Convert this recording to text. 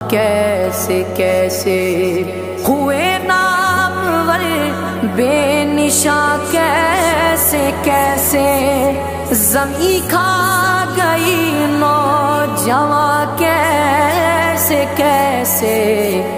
कैसे कैसे हुए नामवर बेनिशां, कैसे कैसे ज़मीं खा गई नौजवां, कैसे कैसे